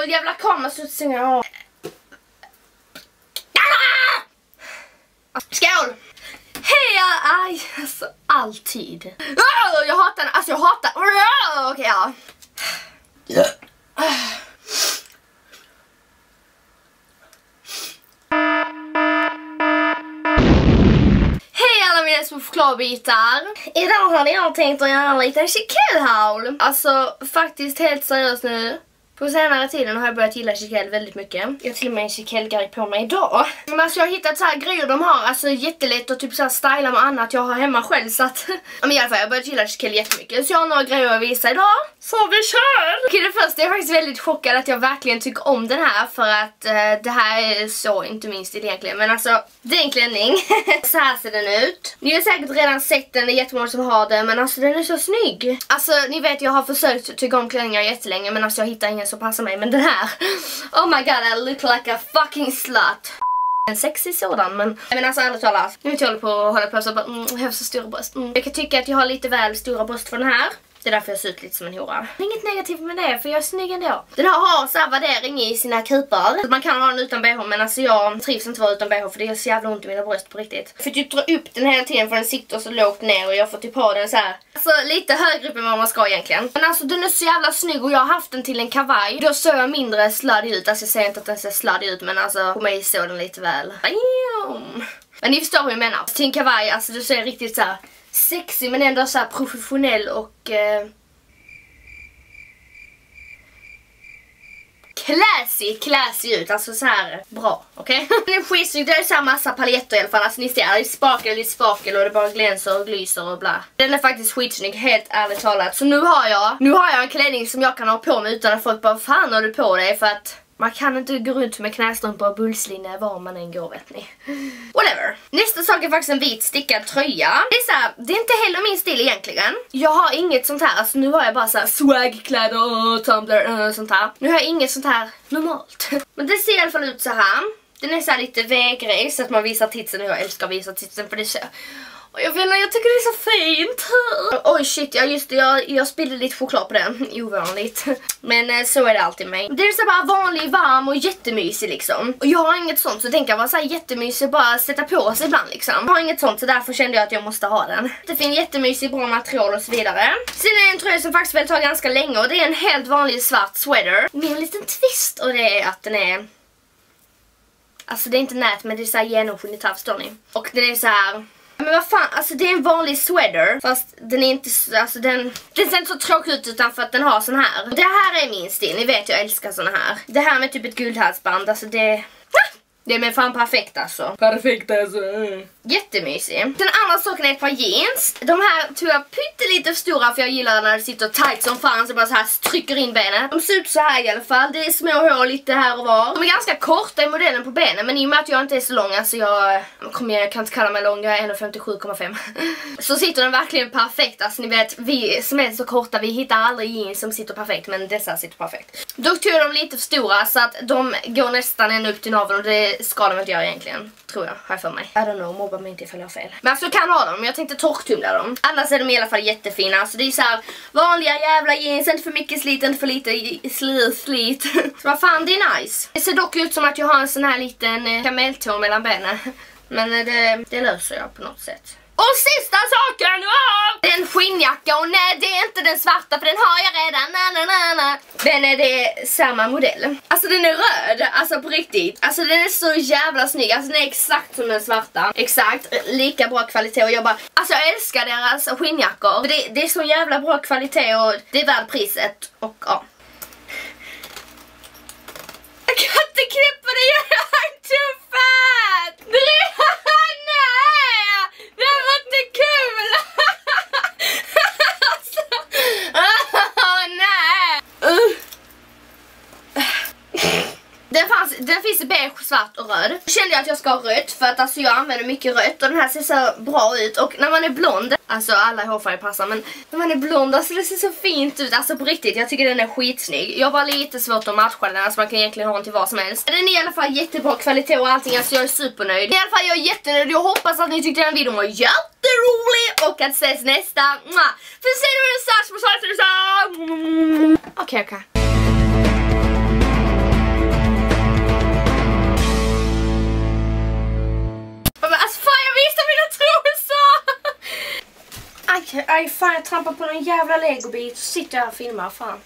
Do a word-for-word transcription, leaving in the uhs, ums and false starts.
jävla kamerastudsen. Skål! Hej, aj, alltså alltid. Oh, jag hatar den, alltså jag hatar. Oh, okej, ja. Yeah. Hej alla mina små chokladbitar. Idag hade jag tänkt att göra en liten CHIQUELLE-haul. Alltså faktiskt helt seriöst nu. På senare tiden har jag börjat gilla CHIQUELLE väldigt mycket. Jag har till och med en CHIQUELLE-grej på mig idag. Men alltså jag har hittat så här grejer de har. Alltså jättelätt att typ så här styla med annat jag har hemma själv. Så att, men i alla fall jag har börjat gilla CHIQUELLE jättemycket. Så jag har några grejer att visa idag. Så vi kör! Okej, det första, jag är faktiskt väldigt chockad att jag verkligen tycker om den här. För att eh, det här är så inte minst egentligen. Men alltså, det är en klänning. Så här ser den ut. Ni har säkert redan sett den, det är jättemånga som har den. Men alltså den är så snygg. Alltså ni vet, jag har försökt tycka om klänningar jättelänge. Men alltså jag hittar ingen som passar mig. Men den här, oh my god, I look like a fucking slut. En sexig sådan, men men alltså ärligt talat, nu vet jag håller på och håller på så bara, mm, jag har så stora bröst. Mm. Jag kan tycka att jag har lite väl stora bröst för den här. Det är därför jag ser ut lite som en hora. Det är inget negativt med det, för jag är snygg ändå. Den här har så här värdering i sina kupar. Man kan ha den utan B H, men alltså jag trivs inte vara utan B H för det gör så jävla ont i mina bröst på riktigt. Jag får typ dra upp den hela tiden för den sitter så lågt ner och jag får typ ha den så här. Alltså lite högre upp än vad man ska egentligen. Men alltså den är så jävla snygg och jag har haft den till en kavaj. Då såg jag mindre slödig ut. Alltså jag säger inte att den ser slödig ut, men alltså på mig såg den lite väl. Men ni förstår hur jag menar. Till en kavaj, alltså du ser riktigt så här sexy men ändå så här professionell och eh, classy, classy ut, alltså så här bra, okej? Okay? Det är skitsnygg, det är så här massa paletter i alla fall, alltså ni ser, det är sparkel, lite sparkel och det bara glänser och glyser och bla. Den är faktiskt skitsnygg, helt ärligt talat. Så nu har jag, nu har jag en klänning som jag kan ha på mig utan att folk bara, fan har du på dig? För att man kan inte gå runt med knästrumpor och bullslinne var man än går, vet ni. Whatever. Nästa sak är faktiskt en vit stickad tröja. Det är så här, det är inte heller min stil egentligen. Jag har inget sånt här, alltså nu har jag bara så här swag-kläder och tumbler och sånt här. Nu har jag inget sånt här normalt. Men det ser i alla fall ut så här. Den är så här lite V-grej så att man visar titsen och jag älskar att visa titsen för det ser... Jag vet inte, jag tycker det är så fint. Oj shit, ja just det, jag, jag spillde lite choklad på den. Ovanligt. Men eh, så är det alltid mig. Det är så bara vanlig, varm och jättemysig liksom. Och jag har inget sånt, så tänker jag vara så här jättemysig, bara sätta på sig ibland liksom. Jag har inget sånt, så därför kände jag att jag måste ha den. Det finns jättemysig, bra material och så vidare. Sen är det en tröja som faktiskt väl tar ganska länge och det är en helt vanlig svart sweater. Med en liten twist och det är att den är... Alltså det är inte nät, men det är så här genomskinligt här, förstår ni? Och det är så här... Men vad fan, alltså det är en vanlig sweater. Fast den är inte, alltså den Den ser inte så tråkig ut utan för att den har sån här. Det här är min stil, ni vet jag älskar såna här. Det här med typ ett guldhalsband, alltså det... Det är med fan perfekt alltså. Perfekt alltså. Jättemysig. Den andra saken är ett par jeans. De här tror jag pyttelite för stora för jag gillar när det sitter tight som fan så bara så här trycker in benen. De ser ut så här i alla fall. Det är små hår lite här och var. De är ganska korta i modellen på benen men i och med att jag inte är så lång, alltså jag, kom igen, jag kan inte kalla mig lång, jag är ett femtiosju komma fem. Så sitter den verkligen perfekt. Alltså ni vet, vi som är så korta, vi hittar aldrig jeans som sitter perfekt, men dessa sitter perfekt. Dock tror jag de är lite för stora så att de går nästan ända upp till naveln och det ska de inte göra egentligen, tror jag, har jag för mig. I don't know, mobba mig inte ifall jag har fel. Men alltså jag kan ha dem, men jag tänkte torktumla dem. Annars är de i alla fall jättefina. Så det är så här vanliga jävla jeans, inte för mycket slit, inte för lite slit, slit. Så vad fan, det är nice. Det ser dock ut som att jag har en sån här liten kameltå mellan benen. Men det, det löser jag på något sätt. Och sista saken, oh! Det är en skinnjacka och nej, det är inte den svarta för den har jag redan. Na, na, na, na. Den är det samma modell. Alltså den är röd, alltså på riktigt. Alltså den är så jävla snygg. Alltså den är exakt som den svarta. Exakt, lika bra kvalitet och jag bara, alltså jag älskar deras skinnjackor. För det, det är så jävla bra kvalitet och det är värd priset. Och ja. Jag kan inte knäppa det, jag är too fat! Det var inte kul! Alltså, oh, nej! Uh. Den, fanns, den finns i beige, svart och röd. Då kände jag att jag ska ha rött för att alltså, jag använder mycket rött och den här ser så bra ut. Och när man är blond, alltså alla hårfärger passar, men när man är blond, alltså det ser så fint ut. Alltså på riktigt, jag tycker den är skitsnygg. Jag var lite svårt att matcha den, alltså man kan egentligen ha den till vad som helst. Den är i alla fall jättebra kvalitet och allting, alltså jag är supernöjd. I alla fall jag är jättenöjd, jag hoppas att ni tyckte den videon var jätterolig och att ses nästa. För ser du det så här, så sa du så. Okej, okej. Aj, fan, jag trampar på någon jävla legobit. Så sitter jag här och filmar, fan.